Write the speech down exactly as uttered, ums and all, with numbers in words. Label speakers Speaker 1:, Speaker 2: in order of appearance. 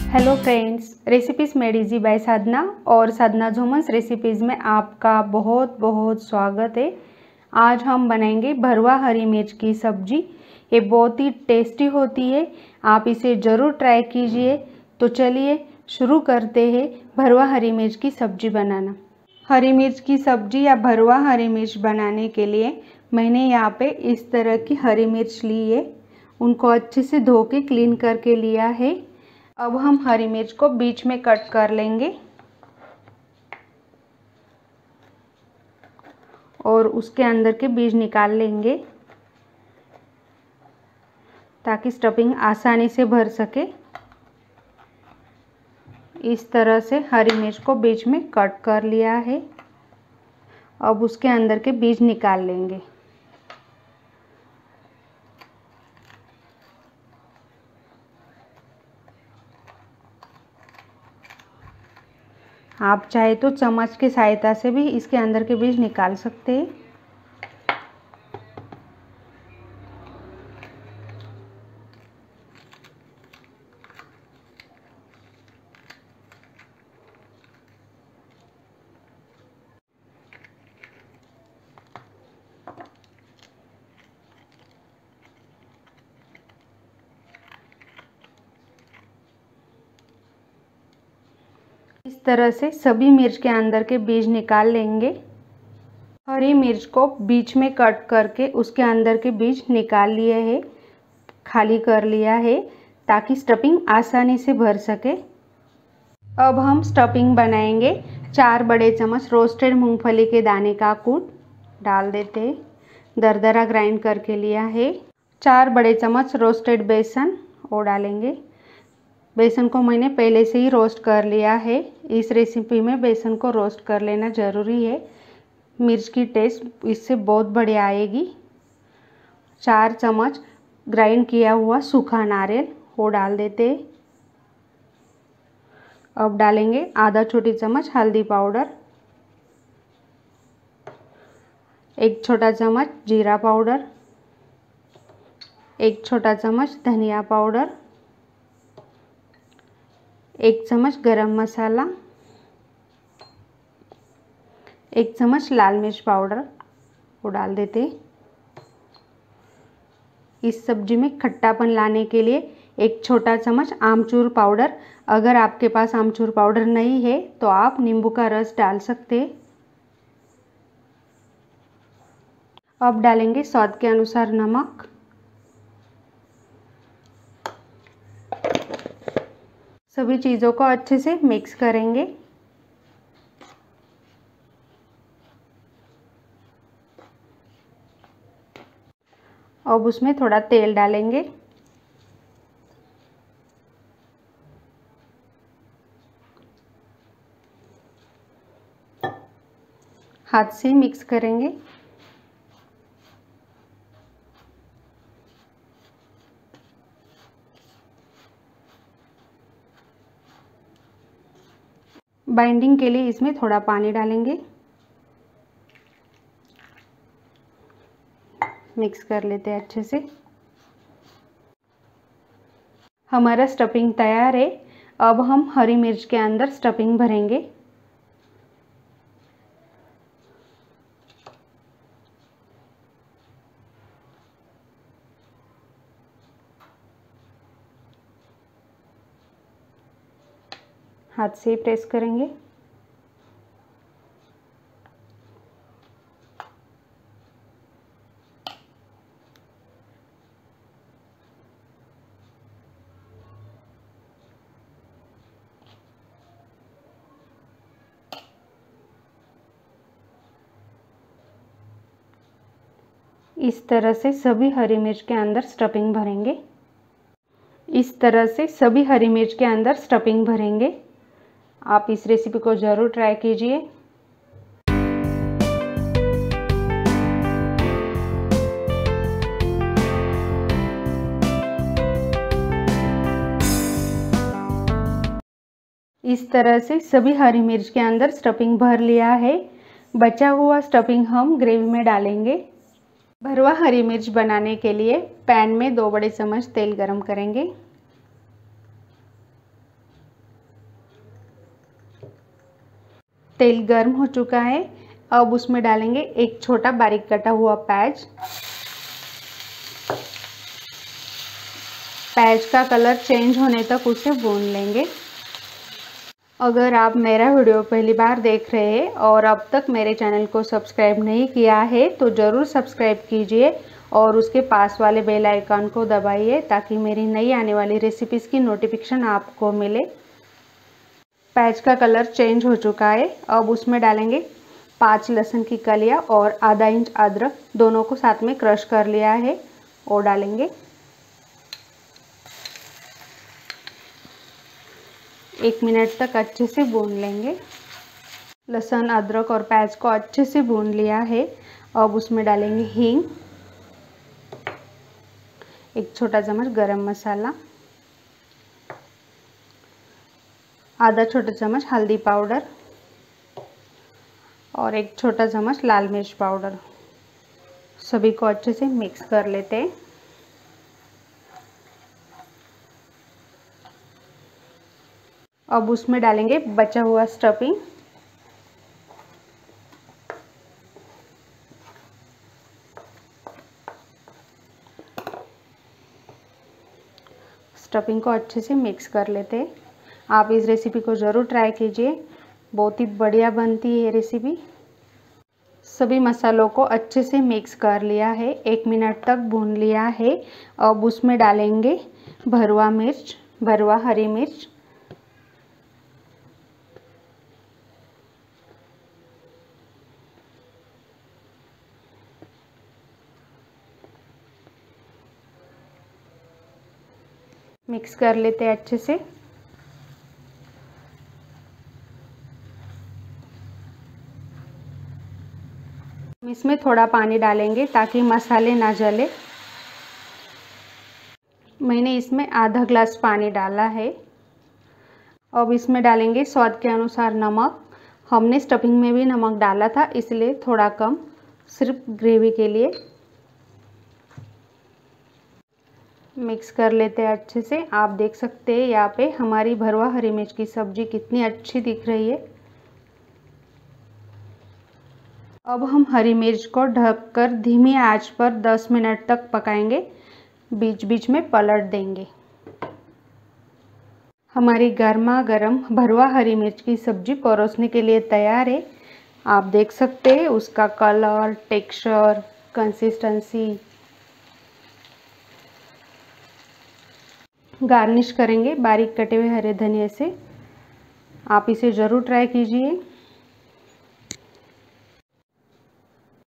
Speaker 1: Hello friends, recipes made easy by Sadhana और Sadhana झूमन्स recipes में आपका बहुत बहुत स्वागत है। आज हम बनाएंगे भरवा हरी मिर्च की सब्जी। ये बहुत ही टेस्टी होती है, आप इसे ज़रूर ट्राई कीजिए। तो चलिए शुरू करते हैं भरवा हरी मिर्च की सब्जी बनाना। हरी मिर्च की सब्जी या भरवा हरी मिर्च बनाने के लिए मैंने यहाँ पे इस तरह की हरी मिर्च ली है। उनको अच्छे से धो के क्लीन करके लिया है। अब हम हरी मिर्च को बीच में कट कर लेंगे और उसके अंदर के बीज निकाल लेंगे ताकि स्टफिंग आसानी से भर सके। इस तरह से हरी मिर्च को बीच में कट कर लिया है। अब उसके अंदर के बीज निकाल लेंगे। आप चाहे तो चम्मच की सहायता से भी इसके अंदर के बीज निकाल सकते हैं। इस तरह से सभी मिर्च के अंदर के बीज निकाल लेंगे। हरी मिर्च को बीच में कट करके उसके अंदर के बीज निकाल लिए है, खाली कर लिया है ताकि स्टफिंग आसानी से भर सके। अब हम स्टफिंग बनाएंगे। चार बड़े चम्मच रोस्टेड मूंगफली के दाने का कूट डाल देते हैं, दरदरा ग्राइंड करके लिया है। चार बड़े चम्मच रोस्टेड बेसन वो डालेंगे। बेसन को मैंने पहले से ही रोस्ट कर लिया है। इस रेसिपी में बेसन को रोस्ट कर लेना ज़रूरी है, मिर्च की टेस्ट इससे बहुत बढ़िया आएगी। चार चम्मच ग्राइंड किया हुआ सूखा नारियल वो डाल देते। अब डालेंगे आधा छोटी चम्मच हल्दी पाउडर, एक छोटा चम्मच जीरा पाउडर, एक छोटा चम्मच धनिया पाउडर, एक चम्मच गरम मसाला, एक चम्मच लाल मिर्च पाउडर वो डाल देते। इस सब्जी में खट्टापन लाने के लिए एक छोटा चम्मच आमचूर पाउडर। अगर आपके पास आमचूर पाउडर नहीं है तो आप नींबू का रस डाल सकते। अब डालेंगे स्वाद के अनुसार नमक। सभी चीज़ों को अच्छे से मिक्स करेंगे। अब उसमें थोड़ा तेल डालेंगे। हाथ से मिक्स करेंगे। बाइंडिंग के लिए इसमें थोड़ा पानी डालेंगे। मिक्स कर लेते हैं अच्छे से। हमारा स्टफिंग तैयार है। अब हम हरी मिर्च के अंदर स्टफिंग भरेंगे। हाथ से प्रेस करेंगे। इस तरह से सभी हरी मिर्च के अंदर स्टफिंग भरेंगे। इस तरह से सभी हरी मिर्च के अंदर स्टफिंग भरेंगे। आप इस रेसिपी को ज़रूर ट्राई कीजिए। इस तरह से सभी हरी मिर्च के अंदर स्टफिंग भर लिया है। बचा हुआ स्टफिंग हम ग्रेवी में डालेंगे। भरवा हरी मिर्च बनाने के लिए पैन में दो बड़े चम्मच तेल गरम करेंगे। तेल गर्म हो चुका है। अब उसमें डालेंगे एक छोटा बारीक कटा हुआ प्याज। प्याज का कलर चेंज होने तक उसे भून लेंगे। अगर आप मेरा वीडियो पहली बार देख रहे हैं और अब तक मेरे चैनल को सब्सक्राइब नहीं किया है तो ज़रूर सब्सक्राइब कीजिए और उसके पास वाले बेल आइकन को दबाइए ताकि मेरी नई आने वाली रेसिपीज़ की नोटिफिकेशन आपको मिले। प्याज का कलर चेंज हो चुका है। अब उसमें डालेंगे पाँच लहसुन की कलियां और आधा इंच अदरक, दोनों को साथ में क्रश कर लिया है और डालेंगे। एक मिनट तक अच्छे से भून लेंगे। लहसुन, अदरक और प्याज को अच्छे से भून लिया है। अब उसमें डालेंगे हींग, एक छोटा चम्मच गरम मसाला, आधा छोटा चम्मच हल्दी पाउडर और एक छोटा चम्मच लाल मिर्च पाउडर। सभी को अच्छे से मिक्स कर लेते हैं। अब उसमें डालेंगे बचा हुआ स्टफिंग। स्टफिंग को अच्छे से मिक्स कर लेते हैं। आप इस रेसिपी को ज़रूर ट्राई कीजिए, बहुत ही बढ़िया बनती है ये रेसिपी। सभी मसालों को अच्छे से मिक्स कर लिया है, एक मिनट तक भून लिया है। अब उसमें डालेंगे भरवा मिर्च, भरवा हरी मिर्च, मिक्स कर लेते हैं अच्छे से। इसमें थोड़ा पानी डालेंगे ताकि मसाले ना जले। मैंने इसमें आधा ग्लास पानी डाला है। अब इसमें डालेंगे स्वाद के अनुसार नमक। हमने स्टफिंग में भी नमक डाला था इसलिए थोड़ा कम, सिर्फ ग्रेवी के लिए। मिक्स कर लेते हैं अच्छे से। आप देख सकते हैं यहाँ पे हमारी भरवा हरी मिर्च की सब्जी कितनी अच्छी दिख रही है। अब हम हरी मिर्च को ढककर धीमी आंच पर दस मिनट तक पकाएंगे, बीच बीच में पलट देंगे। हमारी गर्मा गर्म भरवा हरी मिर्च की सब्जी परोसने के लिए तैयार है। आप देख सकते हैं उसका कलर, टेक्सचर, कंसिस्टेंसी। गार्निश करेंगे बारीक कटे हुए हरे धनिया से। आप इसे ज़रूर ट्राई कीजिए।